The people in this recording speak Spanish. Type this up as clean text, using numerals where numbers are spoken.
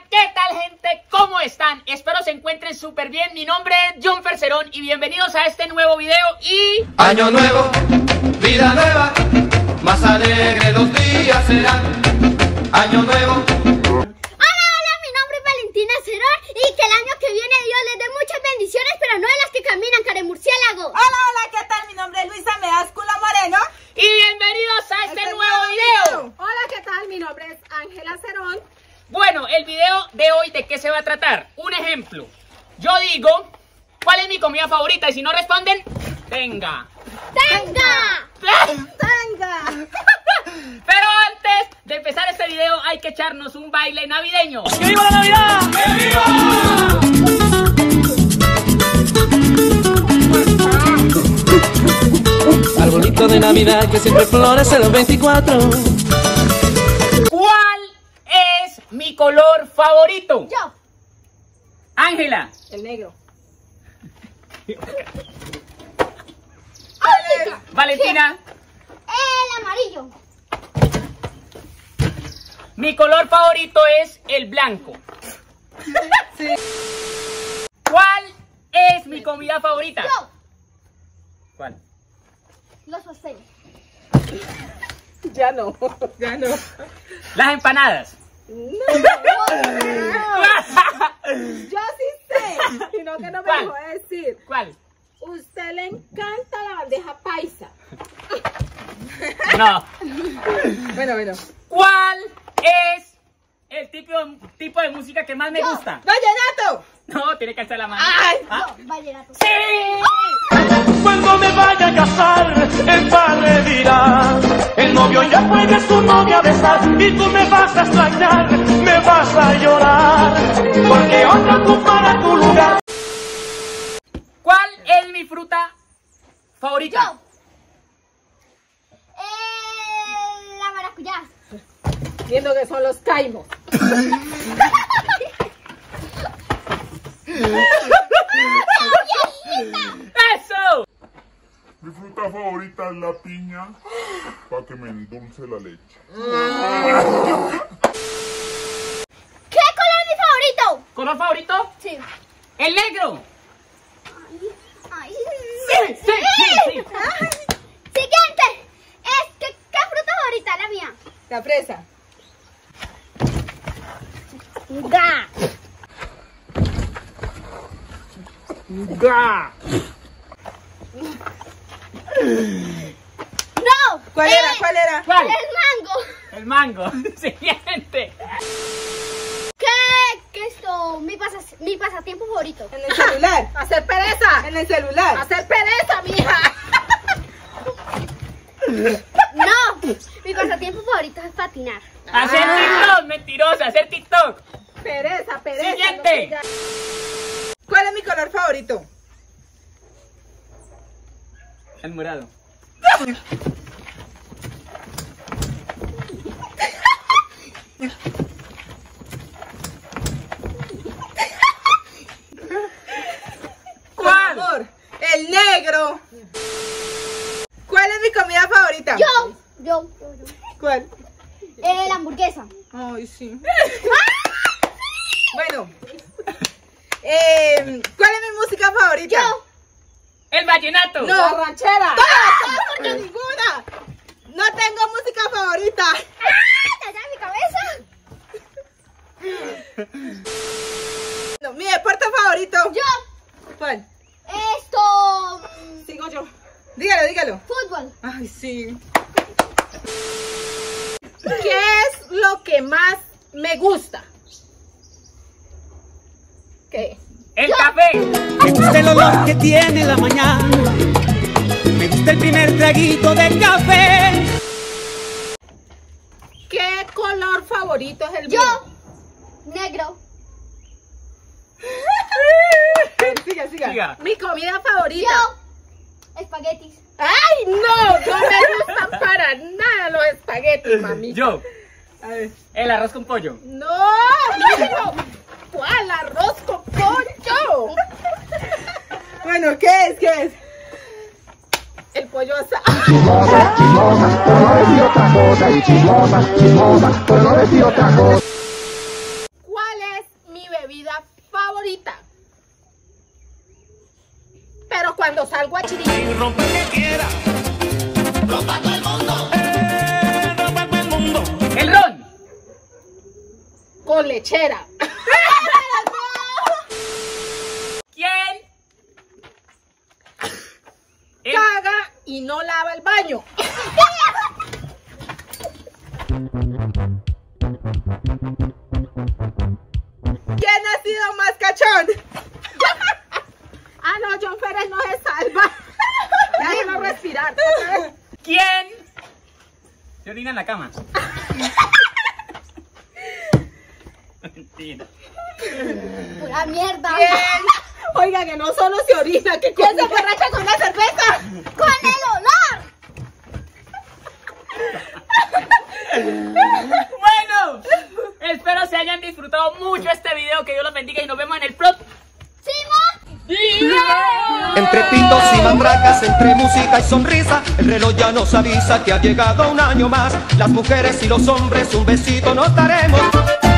¿qué tal, gente? ¿Cómo están? Espero se encuentren súper bien. Mi nombre es John Fercerón y bienvenidos a este nuevo video y... Año nuevo, vida nueva, más alegre los días serán. Año nuevo. Hola, mi nombre es Valentina Cerón y que el año que viene Dios les dé muchas bendiciones, pero no de las que caminan, caremurciélagos. Hola, ¿qué tal? Mi nombre es Luisa Meásculo Moreno. Y bienvenidos a este nuevo video. Hola, ¿qué tal? Mi nombre es Ángela Cerón. Bueno, el video de hoy, ¿de qué se va a tratar? Un ejemplo. Yo digo, ¿cuál es mi comida favorita? Y si no responden, ¡tenga! ¡Tenga! ¡Tenga! Pero antes de empezar este video hay que echarnos un baile navideño. ¡Que viva la Navidad! ¡Que viva! Arbolito de Navidad que siempre florece los 24. ¿Cuál es mi color favorito? Yo. Ángela. El negro. Valentina. El amarillo. Mi color favorito es el blanco. Sí. ¿Cuál es mi comida favorita? Yo. ¿Cuál? Los pasteles. Ya no. Las empanadas. Yo sí sé, sino que no me ¿Cuál? dejó decir. ¿Cuál? Usted le encanta la bandeja paisa. No. Bueno. ¿Cuál es el tipo de música que más me gusta? ¡Vallenato! No, tiene que alzar la mano. ¡Ay! ¿Ah? Yo, vallenato. ¡Sí! Cuando me vaya a casar, el padre dirá: el novio ya puede su novia besar, y tú me vas a extrañar, me vas a llorar, porque otra ocupará tu lugar. ¿Cuál es mi fruta favorita? Yo. La maracuyá. Viendo que son los caimos. ¡Eso! Mi fruta favorita es la piña, para que me endulce la leche. ¿Qué color es mi favorito? ¿Color favorito? Sí. ¡El negro! Ay. Sí. Ay. Siguiente. ¿Qué fruta favorita es la mía? La fresa. Ga. ¡Ga! No. ¿Cuál era? ¿Cuál? El mango. El mango. Siguiente. ¿Qué esto? Mi pasatiempo favorito. En el celular. Hacer pereza. En el celular. Hacer pereza, mija. No. Mi pasatiempo favorito es patinar. Hacer TikTok, mentirosa, hacer TikTok. Pereza. Siguiente. No sé ya. ¿Cuál es mi color favorito? El morado. ¿Cuál? Amor, el negro. ¿Cuál es mi comida favorita? Yo. ¿Cuál? La hamburguesa. Ay, sí. Bueno. ¿Cuál es mi música favorita? Yo. El vallenato. No. La ranchera. Todas, porque ninguna. No tengo música favorita. Allá en mi cabeza. No, mi deporte favorito. Yo. ¿Cuál? Esto. Sigo yo. Dígalo. Fútbol. Ay, sí. ¿Qué es lo que más me gusta? ¿Qué? El café. Me gusta el olor que tiene la mañana, me gusta el primer traguito de café. ¿Qué color favorito es el Yo. mío? Negro. Siga. Mi comida favorita. Yo. Espaguetis. ¡Ay, no! No me gustan para nada los espaguetis, mami. Yo. A ver. El arroz con pollo. ¡No! ¿Cuál arroz con pollo? Bueno, ¿qué es? El pollo asado. Chismosa, pero no decir otra cosa. Y chismosa, pero no decir otra cosa. ¿Cuál es pero cuando salgo a chiriquí. Rompa el que quiera. Rompa todo el mundo. Rompa todo el mundo. El ron. Con lechera. ¿Quién? Caga y no lava el baño. ¿Quién ha sido más cachón? Ah, no, John Ferrer no se salva. Déjalo respirar. ¿Quién? Se orina en la cama. Mentira. Pura mierda. ¿Quién? Oiga, que no solo se orina, que ¿quién se emborracha con la cerveza? ¡Con el olor! Bueno, espero se hayan disfrutado mucho este video. Que Dios los bendiga y nos vemos en el próximo. Entre pitos y mandracas, entre música y sonrisa, el reloj ya nos avisa que ha llegado un año más. Las mujeres y los hombres un besito nos daremos.